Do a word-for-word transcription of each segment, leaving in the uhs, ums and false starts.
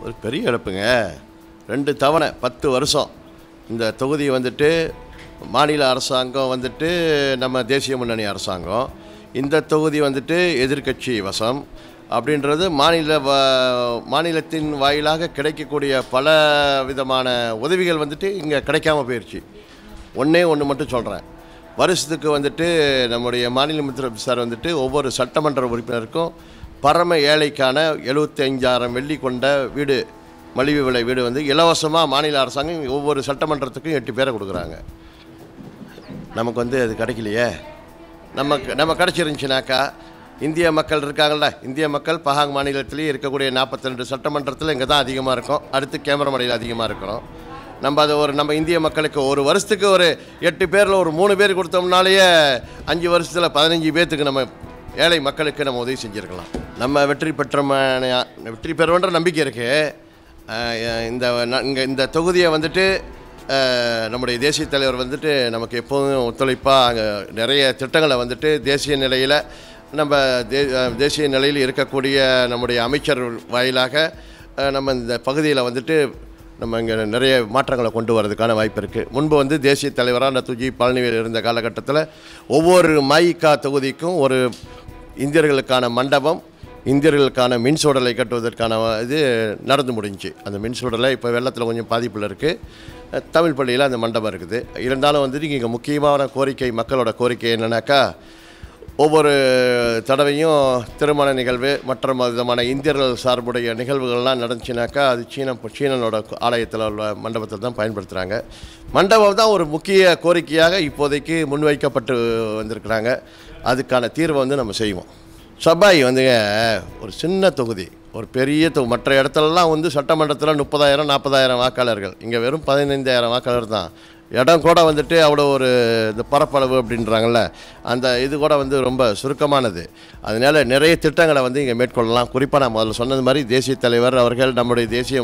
ஒரு பெரிய இழப்புங்க. ரெண்டு தவணை பத்து வருஷம் இந்த தொகுதி வந்துட்டு மாநில அரசாங்கம் வந்துட்டு நம்ம தேசிய முன்னணி அரசாங்கம், இந்த தொகுதி வந்துட்டு எதிர்க்கட்சி வசம் அப்படின்றது மாநில மாநிலத்தின் வாயிலாக கிடைக்கக்கூடிய பல விதமான உதவிகள் வந்துட்டு இங்கே கிடைக்காம போயிடுச்சு. ஒன்றே ஒன்று மட்டும் சொல்கிறேன், வருஷத்துக்கு வந்துட்டு நம்முடைய மாநில முதலமைச்சர் சார் வந்துட்டு ஒவ்வொரு சட்டமன்ற உறுப்பினருக்கும் பரம ஏழைக்கான எழுபத்தி ஐந்தாயிரம் வெள்ளி கொண்ட வீடு, மலிவு விலை வீடு வந்து இலவசமாக மாநில அரசாங்கம் ஒவ்வொரு சட்டமன்றத்துக்கும் எட்டு பேரை கொடுக்குறாங்க. நமக்கு வந்து அது கிடைக்கலையே. நம்ம நம்ம கிடச்சிருந்துச்சுனாக்கா இந்திய மக்கள் இருக்காங்கள்ல, இந்திய மக்கள் பஹாங் மாநிலத்திலேயே இருக்கக்கூடிய நாற்பத்தி ரெண்டு சட்டமன்றத்தில் இங்கே தான் அதிகமாக இருக்கும், அடுத்து கேமரமடையில் அதிகமாக இருக்கிறோம். நம்ம அதை ஒரு நம்ம இந்திய மக்களுக்கு ஒரு வருஷத்துக்கு ஒரு எட்டு பேரில் ஒரு மூணு பேர் கொடுத்தோம்னாலேயே அஞ்சு வருஷத்தில் பதினஞ்சு பேர்த்துக்கு நம்ம ஏழை மக்களுக்கு நம்ம உதவி செஞ்சுருக்கலாம். நம்ம வெற்றி பெற்ற வெற்றி பெறுவோன்ற நம்பிக்கை இருக்குது. இந்த இங்கே இந்த தொகுதியை வந்துட்டு நம்முடைய தேசிய தலைவர் வந்துட்டு நமக்கு எப்போதும் ஒத்துழைப்பாக அங்கே நிறைய திட்டங்களை வந்துட்டு தேசிய நிலையில் நம்ம தே தேசிய நிலையில் இருக்கக்கூடிய நம்முடைய அமைச்சர் வாயிலாக நம்ம இந்த பகுதியில் வந்துட்டு நம்ம இங்கே நிறைய மாற்றங்களை கொண்டு வரதுக்கான வாய்ப்பு இருக்குது. முன்பு வந்து தேசிய தலைவராக நத்துஜி பழனிவேல் இருந்த காலகட்டத்தில் ஒவ்வொரு மயிகா தொகுதிக்கும் ஒரு இந்தியர்களுக்கான மண்டபம், இந்தியர்களுக்கான மின்சுடலை கட்டுவதற்கான இது நடந்து முடிஞ்சு. அந்த மின்சுடலை இப்போ வெள்ளத்தில் கொஞ்சம் பாதிப்பில் இருக்குது. தமிழ் பள்ளியில் அந்த மண்டபம் இருக்குது. இருந்தாலும் வந்துட்டு இங்கே முக்கியமான கோரிக்கை, மக்களோட கோரிக்கை என்னென்னாக்கா, ஒவ்வொரு தடவையும் திருமண நிகழ்வு மற்ற விதமான இந்தியர்கள் சார்புடைய நிகழ்வுகள்லாம் நடந்துச்சுனாக்கா அது சீன சீனனோட ஆலயத்தில் உள்ள மண்டபத்தை தான் பயன்படுத்துகிறாங்க. மண்டபம் தான் ஒரு முக்கிய கோரிக்கையாக இப்போதைக்கு முன்வைக்கப்பட்டு வந்திருக்கிறாங்க. அதுக்கான தீர்வை வந்து நம்ம செய்வோம். சபாய் வந்துங்க ஒரு சின்ன தொகுதி, ஒரு பெரிய தொகுதி. மற்ற இடத்துலலாம் வந்து சட்டமன்றத்தில் முப்பதாயிரம் நாற்பதாயிரம் வாக்காளர்கள், இங்கே வெறும் பதினைந்தாயிரம் வாக்காளர் தான். இடம் கூட வந்துட்டு அவ்வளோ ஒரு இந்த பரப்பளவு அப்படின்றாங்கள்ல, அந்த இது கூட வந்து ரொம்ப சுருக்கமானது. அதனால் நிறைய திட்டங்களை வந்து இங்கே மேற்கொள்ளலாம். குறிப்பாக நான் முதல்ல சொன்னது மாதிரி தேசிய தலைவர் அவர்கள் நம்முடைய தேசிய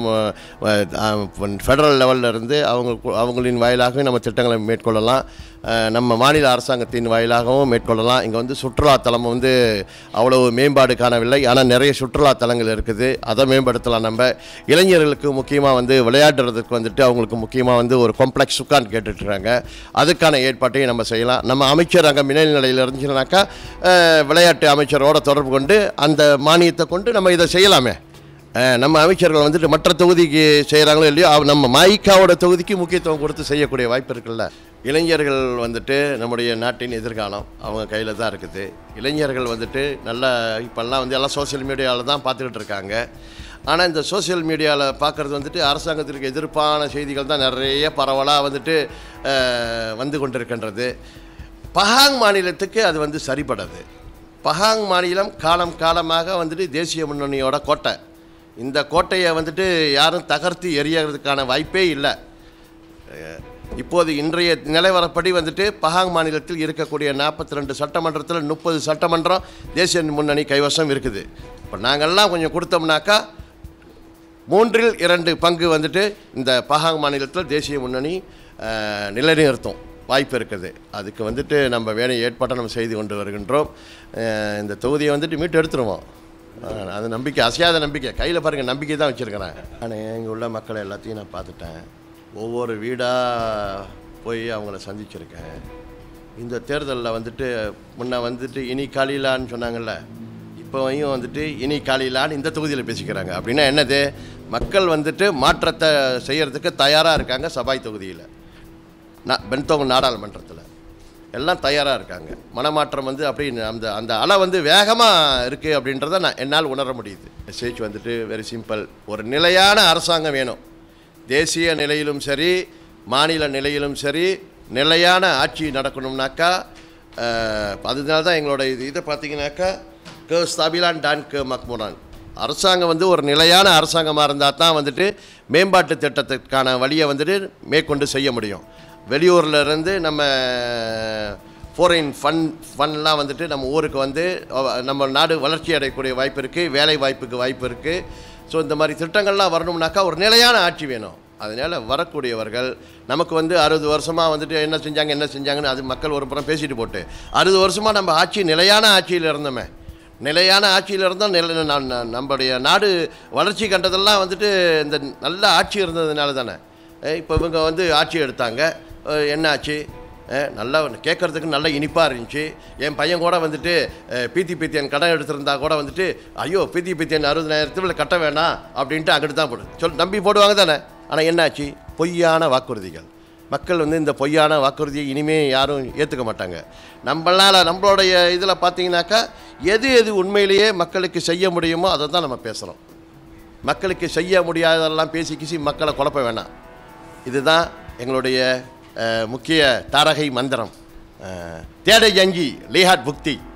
ஃபெடரல் லெவலில் இருந்து அவங்க அவங்களின் வாயிலாக நம்ம திட்டங்களை மேற்கொள்ளலாம். நம்ம மாநில அரசாங்கத்தின் வாயிலாகவும் மேற்கொள்ளலாம். இங்கே வந்து சுற்றுலாத்தலம் வந்து அவ்வளவு மேம்பாடு காணவில்லை, ஆனால் நிறைய சுற்றுலாத்தலங்கள் இருக்குது, அதை மேம்படுத்தலாம். நம்ம இளைஞர்களுக்கு முக்கியமாக வந்து விளையாடுறதுக்கு வந்துட்டு அவங்களுக்கு முக்கியமாக வந்து ஒரு காம்ப்ளெக்ஸ் உட்காந்து கேட்டுட்ருக்காங்க. அதுக்கான ஏற்பாட்டையும் நம்ம செய்யலாம். நம்ம அமைச்சர் அங்கே மின்னல் நிலையில் இருந்துச்சுனாக்கா விளையாட்டு அமைச்சரோட தொடர்பு கொண்டு அந்த மானியத்தை கொண்டு நம்ம இதை செய்யலாமே. நம்ம அமைச்சர்கள் வந்துட்டு மற்ற தொகுதிக்கு செய்கிறாங்களோ இல்லையோ, நம்ம மயிகாவோட தொகுதிக்கு முக்கியத்துவம் கொடுத்து செய்யக்கூடிய வாய்ப்பு இருக்குல்ல. இளைஞர்கள் வந்துட்டு நம்முடைய நாட்டின் எதிர்காலம் அவங்க கையில் தான் இருக்குது. இளைஞர்கள் வந்துட்டு நல்லா இப்போல்லாம் வந்து எல்லாம் சோசியல் மீடியாவில் தான் பார்த்துக்கிட்டு இருக்காங்க. ஆனால் இந்த சோசியல் மீடியாவில் பார்க்குறது வந்துட்டு அரசாங்கத்திற்கு எதிர்ப்பான செய்திகள் தான் நிறைய பரவலாக வந்துட்டு வந்து கொண்டிருக்கின்றது. பஹாங் மாநிலத்துக்கு அது வந்து சரிபடாது. பஹாங் மாநிலம் காலம் காலமாக வந்துட்டு தேசிய முன்னணியோட கோட்டை. இந்த கோட்டையை வந்துட்டு யாரும் தகர்த்து எறியறதுக்கான வாய்ப்பே இல்லை. இப்போது இன்றைய நிலவரப்படி வந்துட்டு பஹாங் மாநிலத்தில் இருக்கக்கூடிய நாற்பத்தி ரெண்டு சட்டமன்றத்தில் முப்பது சட்டமன்றம் தேசிய முன்னணி கைவசம் இருக்குது. இப்போ நாங்கள்லாம் கொஞ்சம் கொடுத்தோம்னாக்கா மூன்றில் இரண்டு பங்கு வந்துட்டு இந்த பஹாங் மாநிலத்தில் தேசிய முன்னணி நிலைநிறுத்தும் வாய்ப்பு இருக்குது. அதுக்கு வந்துட்டு நம்ம வேணும் ஏற்பாட்டை நம்ம செய்து கொண்டு வருகின்றோம். இந்த தொகுதியை வந்துட்டு மீட்டு எடுத்துருவோம். அது நம்பிக்கை, அசையாத நம்பிக்கை. கையில் பாருங்கள், நம்பிக்கை தான் வச்சுருக்கிறேன். ஆனால் இங்கே உள்ள மக்களை எல்லாத்தையும் நான் பார்த்துட்டேன். ஒவ்வொரு வீடாக போய் அவங்கள சந்திச்சிருக்கேன். இந்த தேர்தலில் வந்துட்டு முன்ன வந்துட்டு இனி காலிலான்னு சொன்னாங்கள்ல, இப்போவையும் வந்துட்டு இனி காலிலான்னு இந்த தொகுதியில் பேசிக்கிறாங்க. அப்படின்னா என்னது, மக்கள் வந்துட்டு மாற்றத்தை செய்கிறதுக்கு தயாராக இருக்காங்க. சபாய் தொகுதியில் நான் பென்தோங் நாடாளுமன்றத்தில் எல்லாம் தயாராக இருக்காங்க. மனமாற்றம் வந்து அப்படி அந்த அந்த அலை வந்து வேகமாக இருக்குது அப்படின்றத நான் என்னால் உணர முடியுது. மெசேஜ் வந்துட்டு வெரி சிம்பிள். ஒரு நிலையான அரசாங்கம் வேணும். தேசிய நிலையிலும் சரி மாநில நிலையிலும் சரி நிலையான ஆட்சி நடக்கணும்னாக்கா அதனால தான் எங்களோட இது இதை பார்த்தீங்கன்னாக்கா க ஸ்தாபிலான் டான் க மக்முரான் அரசாங்கம் வந்து ஒரு நிலையான அரசாங்கமாக இருந்தால் தான் வந்துட்டு மேம்பாட்டு திட்டத்துக்கான வழியை வந்துட்டு மேற்கொண்டு செய்ய முடியும். வெளியூரில் இருந்து நம்ம ஃபாரின் ஃபண்ட் ஃபண்ட்லாம் வந்துட்டு நம்ம ஊருக்கு வந்து நம்ம நாடு வளர்ச்சி அடையக்கூடிய வாய்ப்பு இருக்குது, வேலை வாய்ப்புக்கு வாய்ப்பு இருக்குது. ஸோ இந்த மாதிரி திட்டங்கள்லாம் வரணும்னாக்கா ஒரு நிலையான ஆட்சி வேணும். அதனால் வரக்கூடியவர்கள் நமக்கு வந்து அறுபது வருஷமாக வந்துட்டு என்ன செஞ்சாங்க என்ன செஞ்சாங்கன்னு அது மக்கள் ஒரு புறம் பேசிட்டு போட்டு அறுபது வருஷமாக நம்ம ஆட்சி நிலையான ஆட்சியில் இருந்தோமே, நிலையான ஆட்சியில் இருந்தால் நில நம்முடைய நாடு வளர்ச்சி கண்டதெல்லாம் வந்துட்டு இந்த நல்ல ஆட்சி இருந்ததுனால தானே. இப்போ இவங்க வந்து ஆட்சி எடுத்தாங்க, என்ன ஆச்சு? நல்லா கேட்குறதுக்கு நல்ல இனிப்பாக இருந்துச்சு. என் பையன் கூட வந்துட்டு பீத்தி பீத்தியன் கடன் எடுத்திருந்தா கூட வந்துட்டு ஐயோ பீத்தி பீத்தியன் அறுபதாயிரத்துல கட்ட வேணாம் அப்படின்ட்டு அங்கிட்டு தான் போடு சொல் நம்பி போடுவாங்க தானே. ஆனால் என்னாச்சு? பொய்யான வாக்குறுதிகள். மக்கள் வந்து இந்த பொய்யான வாக்குறுதியை இனிமேல் யாரும் ஏற்றுக்க மாட்டாங்க. நம்மளால் நம்மளுடைய இதில் பார்த்தீங்கன்னாக்கா எது எது உண்மையிலேயே மக்களுக்கு செய்ய முடியுமோ அதை தான் நம்ம பேசுகிறோம். மக்களுக்கு செய்ய முடியாததெல்லாம் பேசி கிசி மக்களை குழப்ப வேணாம். இதுதான் எங்களுடைய முக்கிய தாரகை மந்திரம். தேடை ஜங்கி லேஹாட் புக்தி.